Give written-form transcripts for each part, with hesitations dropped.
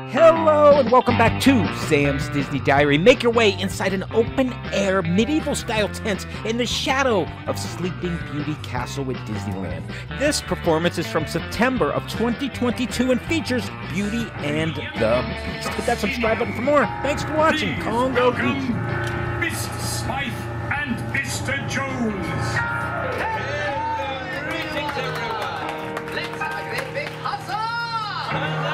Hello and welcome back to Sam's Disney Diary. Make your way inside an open-air medieval-style tent in the shadow of Sleeping Beauty Castle at Disneyland. This performance is from September of 2022 and features Beauty and the Beast. Hit that subscribe button for more. Thanks for watching. Congo Beach. Mr. Smythe and Mr. Jones. Greetings, everyone. Let's have a great big huzzah!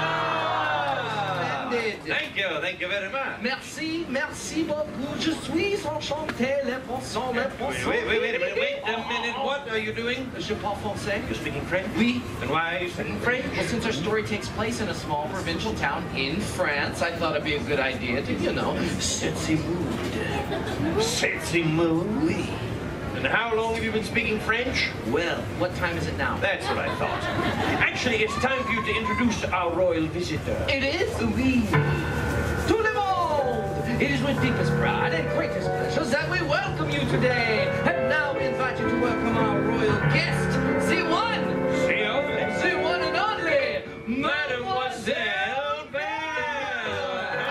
Thank you very much. Merci beaucoup. Je suis enchanté. Les poissons. Wait a minute. What are you doing? Je parle français. You're speaking French? Oui. And why are you speaking French? Well, since our story takes place in a small provincial town in France, I thought it'd be a good idea to, set the mood. Set the mood? Oui. And how long have you been speaking French? Well, what time is it now? That's what I thought. Actually, it's time for you to introduce our royal visitor. It is? Oui. Tout le monde! It is with deepest pride and greatest pleasure that we welcome you today. And now we invite you to welcome our royal guest, the one and only, Mademoiselle Belle.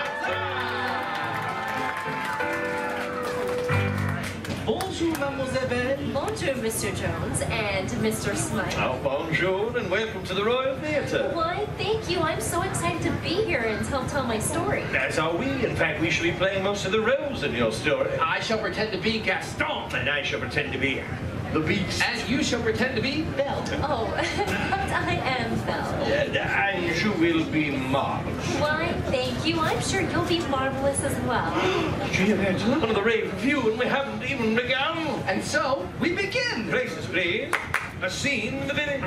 Bonjour, Mademoiselle Belle. Bonjour, Mr. Jones and Mr. Smythe. Oh, bonjour and welcome to the Royal Theatre. Why, thank you. I'm so excited to be here and tell my story. As are we. In fact, we shall be playing most of the roles in your story. I shall pretend to be Gaston. And I shall pretend to be the Beast. And you shall pretend to be Belle. Oh, but I am Belle. I'm sure we'll be marvelous. Why, thank you. I'm sure you'll be marvelous as well. Gee, that's one of the rave review, and we haven't even begun. And so, we begin. Places, please. A scene in the village.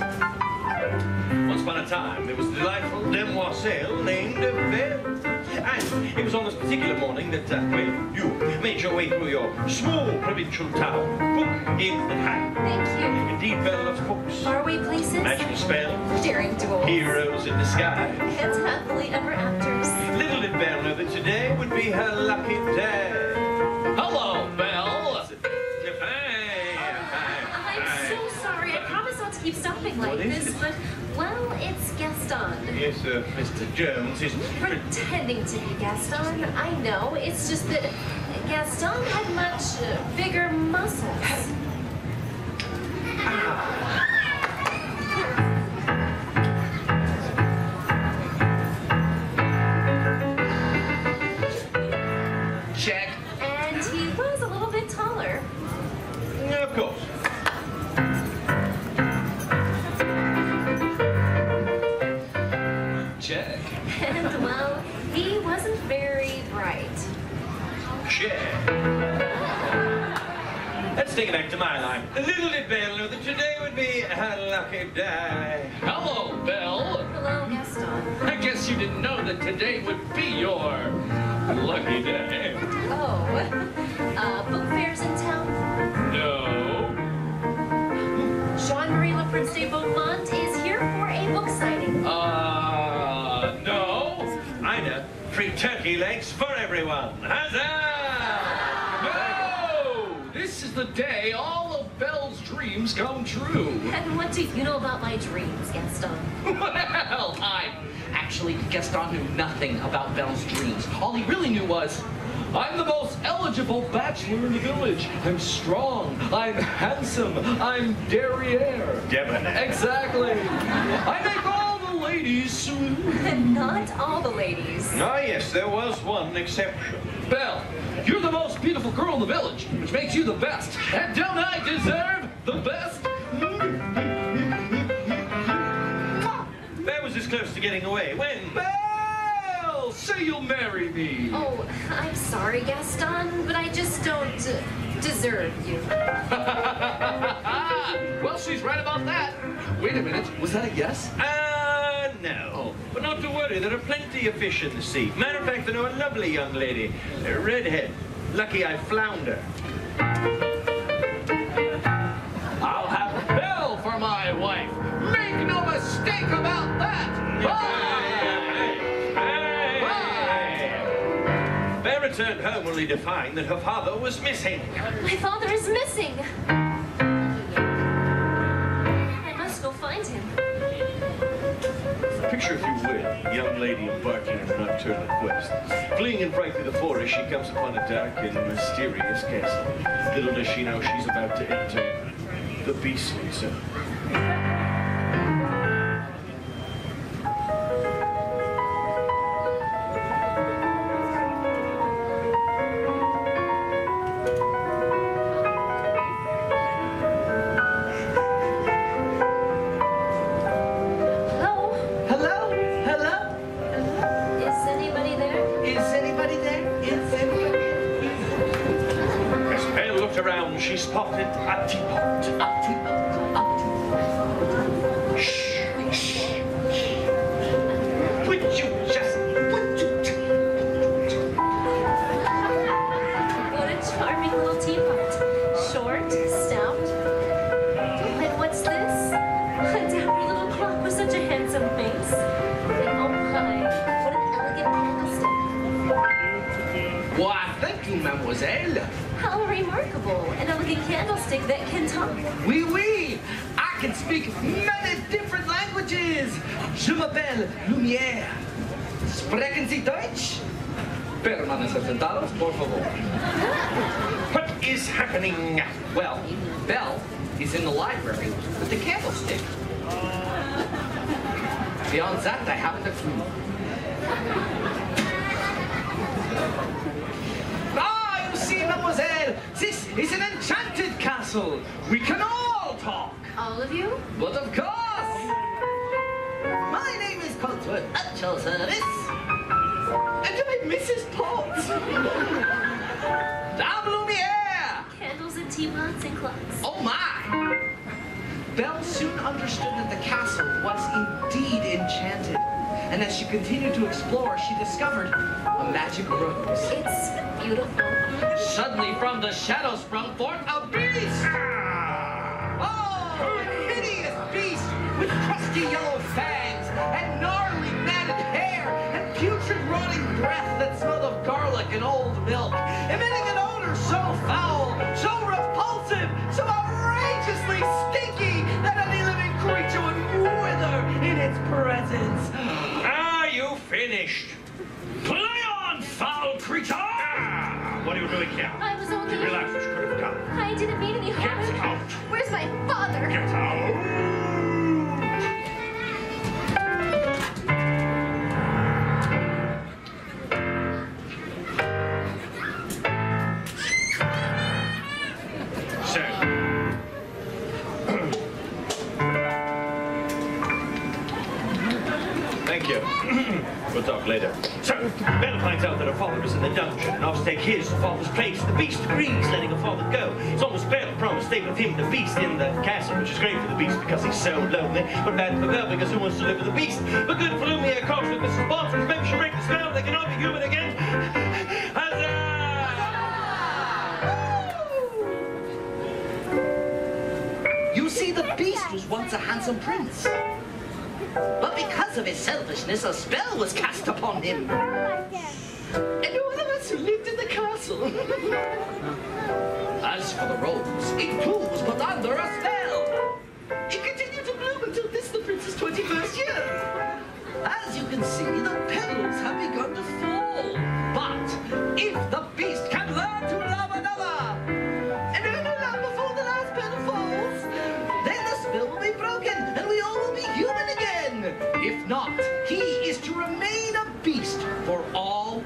Once upon a time, there was a delightful demoiselle named Belle. And it was on this particular morning that, you made your way through your small provincial town, book in hand. Thank you. Indeed, Belle loves books. Faraway places. Magical spells. Daring duels. Heroes in disguise. And happily ever afters. Little did Belle know that today would be her lucky day. Hello, Belle. I'm so sorry. I promise not to keep stopping like this, but, well, it's Gaston. Yes, Mr. Jones is... Pretending to be Gaston, I know. It's just that Gaston had much bigger muscles. Check. And he was a little bit taller. Yeah, of course. Check. And, well, he wasn't very bright. Check. Let's take it back to my line. Little did Belle know that today would be her lucky day. Hello, Belle. Hello, Gaston. I guess you didn't know that today would be your lucky day. Oh, book fairs in town? No. Jean-Marie Le Prince de Beaumont is here for a book signing. No. I know. Free turkey legs for everyone. Huzzah! No! This is the day all of Belle's dreams come true. And what do you know about my dreams, Gaston? Well, Actually, Gaston knew nothing about Belle's dreams. All he really knew was, I'm the most eligible bachelor in the village. I'm strong. I'm handsome. I'm derriere. Debonair. Exactly. I make all the ladies swoon. And not all the ladies. Ah, yes, there was one exception. Belle, you're the most beautiful girl in the village, which makes you the best. And don't I deserve the best? That was as close to getting away. When? Belle, say you'll marry me. Oh, I'm sorry, Gaston, but I just don't deserve you. Well, she's right about that. Wait a minute, was that a yes? No. Oh. But not to worry, there are plenty of fish in the sea. Matter of fact, I know a lovely young lady, a redhead. Lucky I found her. I'll have Belle for my wife. Make no mistake about that. Bye. Belle returned home only to find that her father was missing. My father is missing. I must go find him. Picture, if you will, a young lady embarking on a nocturnal quest. Fleeing in fright through the forest, she comes upon a dark and mysterious castle. Little does she know she's about to enter the beastly zone. She spotted a teapot. A teapot. A teapot. Shh. Shh. Would you just... What a charming little teapot. Short, stout. And what's this? A dapper little clock with such a handsome face. And oh my, what an elegant candlestick. Why, thank you, mademoiselle. How remarkable! An elegant candlestick that can talk. Oui, oui! I can speak many different languages! Je m'appelle Lumière. Sprechen Sie Deutsch? Permanen sentados, por favor. What is happening? Well, Belle is in the library with the candlestick. Beyond that, I haven't a clue. See, mademoiselle, this is an enchanted castle. We can all talk. All of you? But of course. My name is Cotswood, at your service. And I'm Mrs. Potts. I'm Lumiere. Candles and teapots and clocks. Oh my. Belle soon understood that the castle was indeed enchanted. And as she continued to explore, she discovered a magic rose. It's beautiful. Suddenly from the shadow sprung forth a beast! Oh, a hideous beast with crusty yellow fangs and gnarly matted hair and putrid rotting breath that smelled of garlic and old milk, emitting an odor so foul, so repulsive, so outrageously stinky that any living creature would wither in its presence. Are you finished? Play on, foul creature! What are you doing here? I was only... Relax, you could have done. I didn't mean any harm. Get out! Where's my father? Get out! Thank you. We'll talk later. So, Belle finds out that her father is in the dungeon and offers to take his father's place. The beast agrees, letting her father go. It's almost Belle promised to stay with him, the beast, in the castle, which is great for the beast because he's so lonely, but bad for Belle because who wants to live with the beast? But good for Lumiere, Cox with Mrs. Barton. Maybe she'll break the spell. They can all be human again. Huzzah! You see, the beast was once a handsome prince. But because of his selfishness, a spell was cast upon him. And all of us who lived in the castle. As for the rose, it too was put under a spell. It continued to bloom until this, the prince's 21st year. As you can see, the petals have begun to fall. But if the beast can learn to love another, and only love before the last petal falls, then the spell will be broken, and we all will be human again. If not, he is to remain a beast for all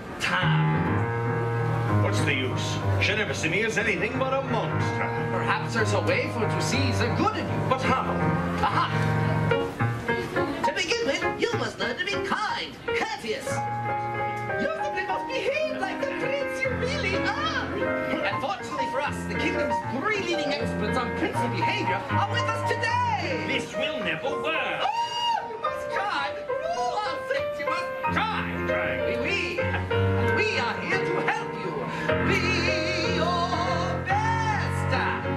time. What's the use? She'll never see me as anything but a monster. Perhaps there's a way for her to see the good in you. But how? Aha! To begin with, you must learn to be kind, courteous. You simply must behave like the prince you really are. And fortunately for us, the kingdom's 3 leading experts on princely behavior are with us today. This will never work. Oh, you must try. For all our sakes, you must try. Try. Oui. And we are here to help you. Be your best.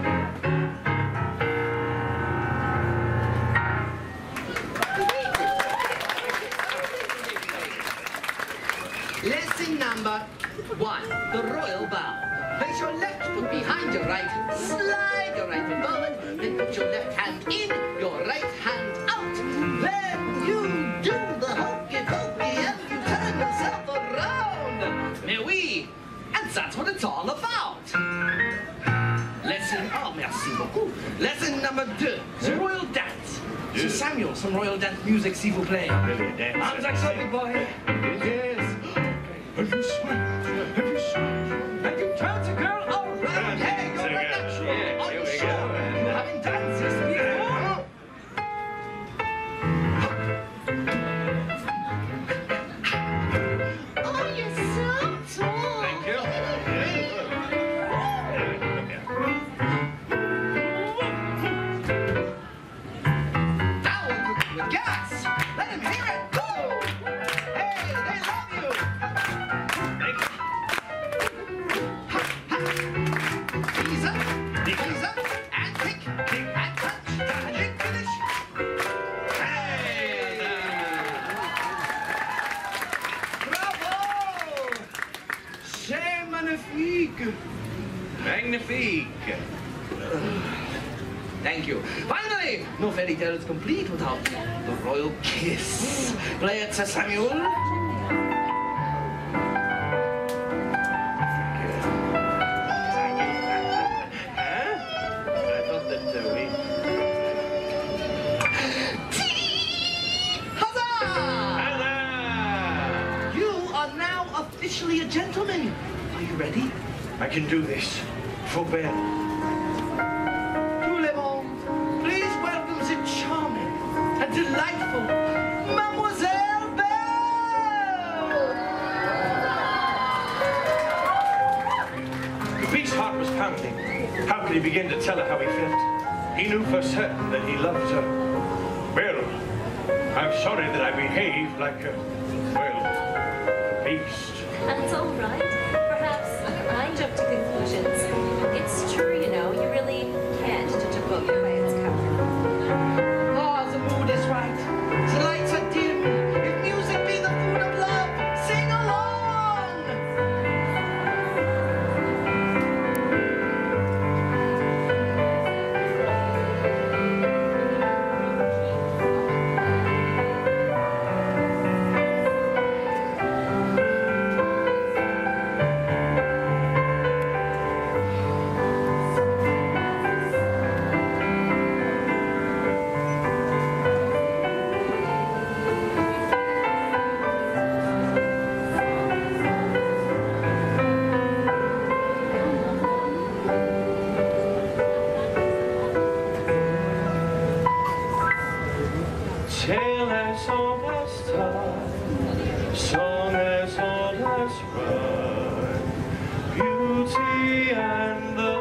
Lesson number 1, the royal bow. Place your left foot behind your right, slide your right foot forward, then put your left hand in, your right hand out. Then you do number 2, the royal dance. Sir Samuel, some royal dance music, s'il vous plaît. Arms like so, big boy. Yes. Have you smiled? Have you smiled? And you turn the girl around. Hey, you're right natural. On the shore. Having dances before. Oh, you're so tall. Thank you. Now we'll cook you with gas. Let him hear it. Woo! Hey, they love you. Ease up, and kick, and touch, and then finish. Hey! Bravo! C'est magnifique. Magnifique. Thank you. Finally, no fairy tale is complete without the royal kiss. Play it, Sir Samuel. I thought that we... Huzzah! Hello! You are now officially a gentleman. Are you ready? I can do this. For Belle. Tout le monde, please welcome the charming and delightful Mademoiselle Belle! The beast's heart was pounding. How could he begin to tell her how he felt? He knew for certain that he loved her. Well, I'm sorry that I behaved like a, well, a beast. That's all right. Perhaps I jump to conclusions. It's true, you know, you really can't judge a book by its cover. Ah, the mood is right. The lights are dim. If music be the food of love, sing along! Tale as old as time, song as old as rhyme, beauty and the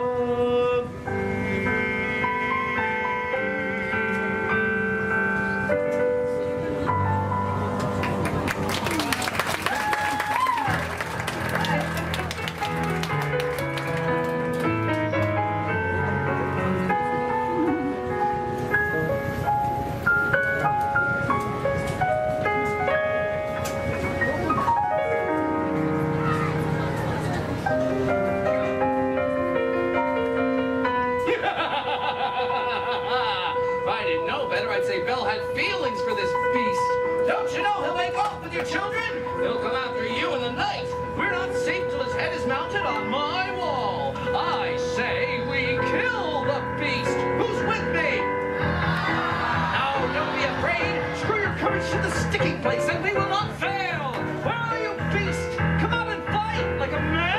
If I didn't know better, I'd say Belle had feelings for this beast. Don't you know he'll make off with your children? He'll come after you in the night. We're not safe till his head is mounted on my wall. I say we kill the beast. Who's with me? Now, don't be afraid. Screw your courage to the sticking place, and we will not fail. Where are you, beast? Come out and fight like a man.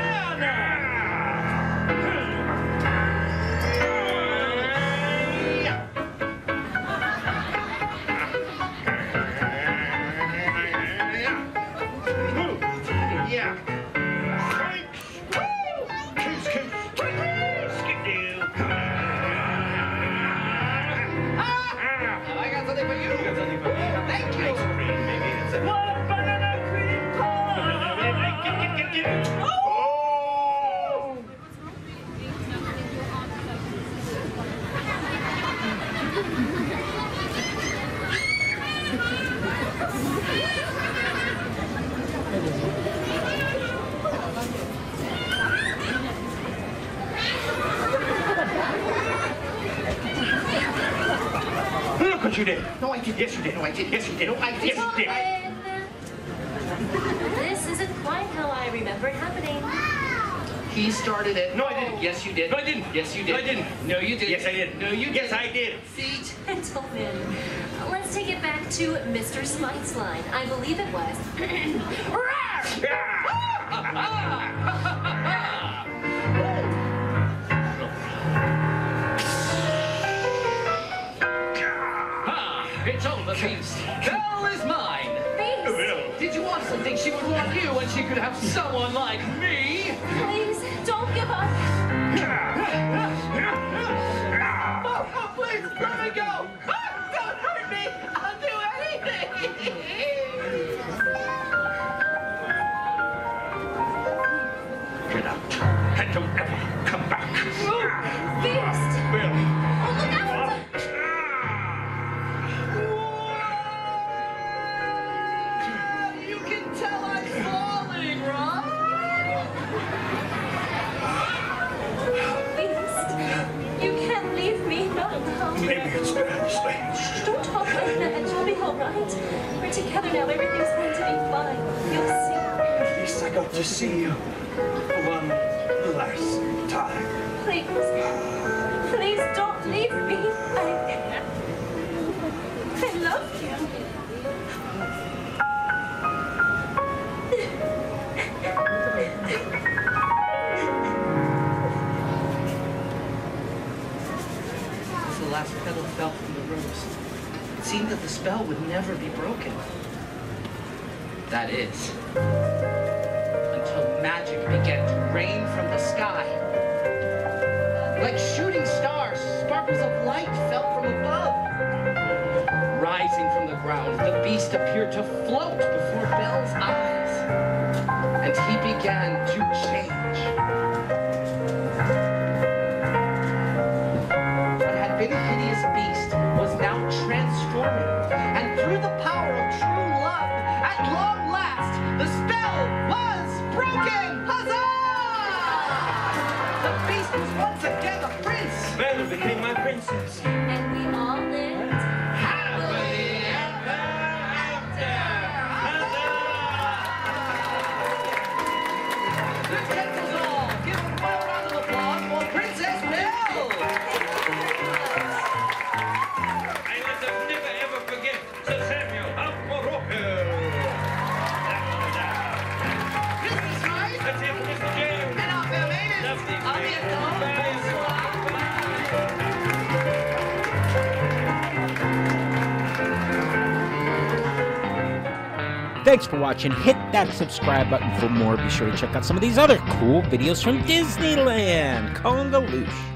yeah. Thanks. Woo! Kiss, kiss. Skip-doo. I got something for you. Thank you. Ice cream, maybe. It's a... What a banana cream pie. Oh! Look what you did. No, I did. Yes, you did. No, I did. Yes, you did. No, I did. Yes, you did. This isn't quite how I remember it happening. He started it. No, I didn't. Yes, you did. No, I didn't. Yes, you did. No, I didn't. No, you did. Yes, I did. No, you did. Yes, I did. See? Gentlemen, let's take it back to Mr. Smythe's line. I believe it was. It's over, Beast. Belle is mine. Beast, Did you honestly think she would want you when she could have someone like me? please, don't give up. Oh, please, let me go. Don't hurt me. I'll do anything. Get out and don't ever come back. Beast, Well, oh, look out. You can tell I'm falling, right? Beast, you can't leave me. No, no. maybe it's bad. Shh, don't talk like that. You'll be all right. We're together now. Everything's going to be fine. You'll see. At least I got to see you one last time. Please, please don't leave me. I love you. As the last petal fell from the rose, it seemed that the spell would never be broken. That is, until magic began to rain from the sky. Like shooting stars, sparkles of light fell from above. Rising from the ground, the beast appeared to float before Belle's eyes, and he began to change. What had been a hideous beast was now transforming, and through the power of true love, at long last, the spell was broken! Huzzah! The beast was once again a prince! Belle became my princess. And we all lived. Happily ever after! Good gentles all, give a quiet round of applause for Princess Belle! I let them never ever forget Sir Samuel of Morocco. Mr. Smythe, That's it, Mr. James. and our fair maidens, Lovely. à bientôt, bonsoir. Thanks for watching. Hit that subscribe button for more. Be sure to check out some of these other cool videos from Disneyland. Congaloosh.